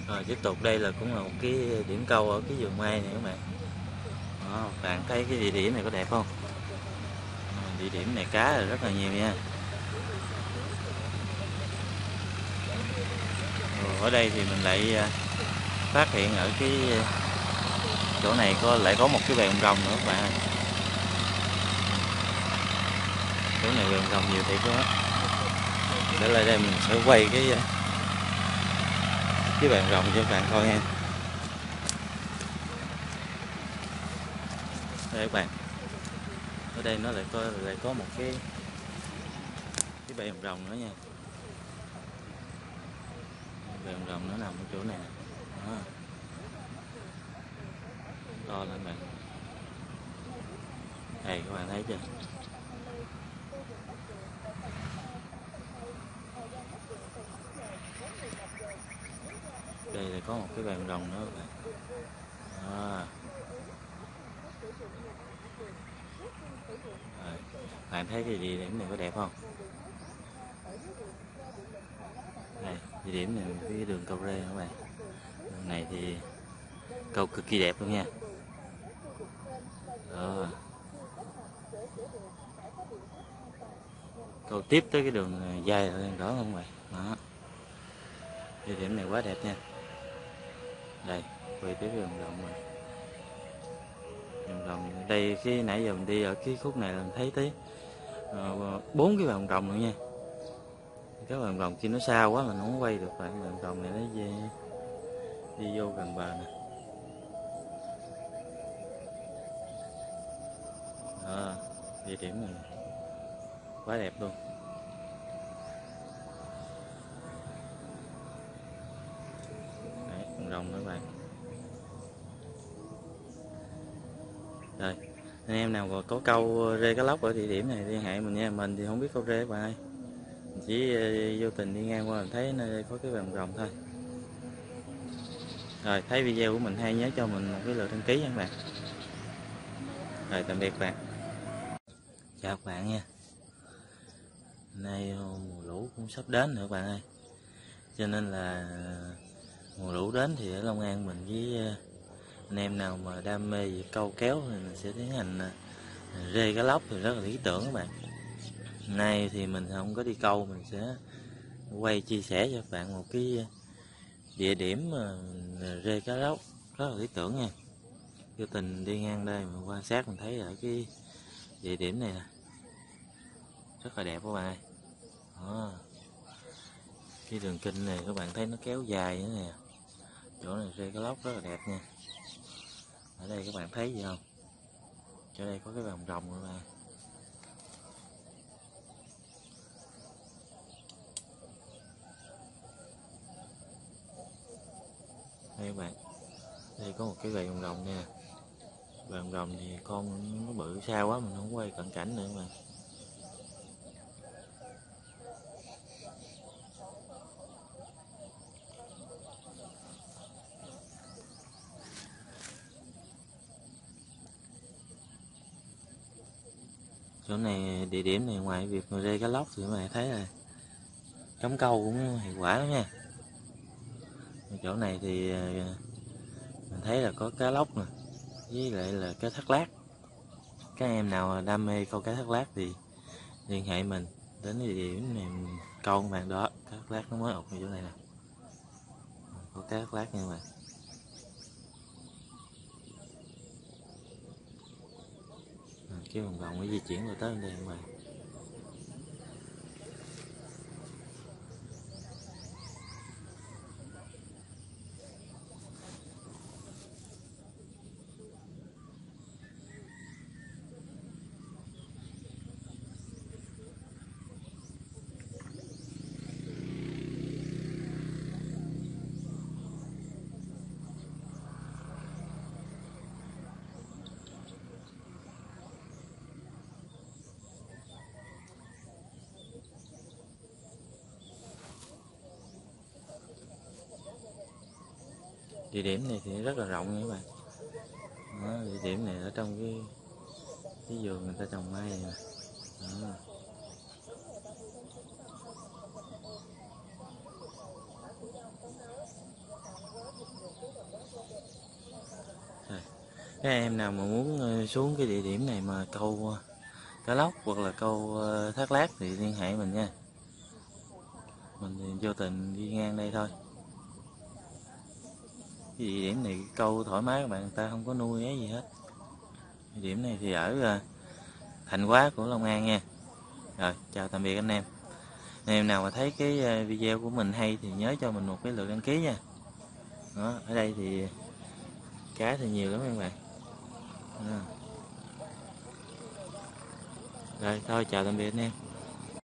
Rồi tiếp tục đây là cũng là một cái điểm câu ở cái vườn mai này các bạn. Đó, bạn thấy cái địa điểm này có đẹp không? Địa điểm này cá là rất là nhiều nha. Rồi ở đây thì mình lại phát hiện ở cái chỗ này lại có một cái bè rồng nữa các bạn. Chỗ này bè rồng nhiều thiệt quá. Để lại đây mình sẽ quay cái bè rồng cho các bạn coi nha. Đây các bạn, ở đây nó lại có một cái bè rồng nữa nha. Bè rồng nó nằm ở chỗ này. Đó. To lên bạn. Đây các bạn thấy chưa? Đây là có một cái bè rồng nữa các bạn. Đó. Rồi. Bạn thấy cái địa điểm này có đẹp không? Đây, địa điểm này cái đường câu rê các bạn. Đường này thì câu cực kỳ đẹp luôn nha. Đó. Câu tiếp tới cái đường dây lên đó không bạn? Đó. Địa điểm này quá đẹp nha. Đây, quay tiếp đường rồng rồi. Đường rồng đây cái nãy giờ mình đi ở cái khúc này là mình thấy tới 4 cái vòng rồng nữa nha. Cái vòng rồng kia nó xa quá mà nó không quay được bạn. Vòng rồng này nó đi vô gần bờ nè. Đó, địa điểm này quá đẹp luôn. Đấy, vòng rồng nữa bạn. Rồi, anh em nào mà có câu rê cá lóc ở địa điểm này liên hệ mình nha. Mình thì không biết câu rê bạn ơi. Mình chỉ vô tình đi ngang qua mình thấy nơi đây có cái vòng rồng thôi. Rồi, thấy video của mình hay nhớ cho mình một cái lượt đăng ký nha các bạn. Rồi, tạm biệt bạn. Chào các bạn nha. Nay mùa lũ cũng sắp đến nữa các bạn ơi. Cho nên là mùa lũ đến thì ở Long An mình với anh em nào mà đam mê về câu kéo thì mình sẽ tiến hành rê cá lóc thì rất là lý tưởng các bạn. Nay thì mình không có đi câu, mình sẽ quay chia sẻ cho các bạn một cái địa điểm mà rê cá lóc rất là lý tưởng nha. Vô tình đi ngang đây mà quan sát mình thấy ở cái địa điểm này nè, rất là đẹp các bạn ơi. Đó. Cái đường kinh này các bạn thấy nó kéo dài nữa nè. Chỗ này rê cá lóc rất là đẹp nha. Ở đây các bạn thấy gì không? Chỗ đây có cái vòng rồng nữa bạn. Đây các bạn, đây có một cái vòng rồng nha. Vòng rồng thì con nó bự xa quá mình không quay cận cảnh nữa mà. Chỗ này, địa điểm này ngoài việc mà rê cá lóc thì các bạn thấy là cắm câu cũng hiệu quả lắm nha. Chỗ này thì mình thấy là có cá lóc nè, với lại là cá thác lác. Các em nào đam mê câu cá thác lác thì liên hệ mình đến địa điểm này câu các bạn. Đó, cá thác lác nó mới ục ở chỗ này nè. Có cá thác lác nha các bạn. Cái vòng vòng nó di chuyển qua tới đây các bạn. Địa điểm này thì rất là rộng nha các bạn. Đó, địa điểm này ở trong cái vườn người ta trồng mai này. Đó. Các em nào mà muốn xuống cái địa điểm này mà câu cá lóc hoặc là câu thác lát thì liên hệ mình nha. Mình thì vô tình đi ngang đây thôi. Cái địa điểm này câu thoải mái các bạn, người ta không có nuôi ấy gì hết. Địa điểm này thì ở Thành Hóa của Long An nha. Rồi, chào tạm biệt anh em. Anh em nào mà thấy cái video của mình hay thì nhớ cho mình một cái lượt đăng ký nha. Đó, ở đây thì cá thì nhiều lắm các bạn. Rồi, thôi chào tạm biệt anh em.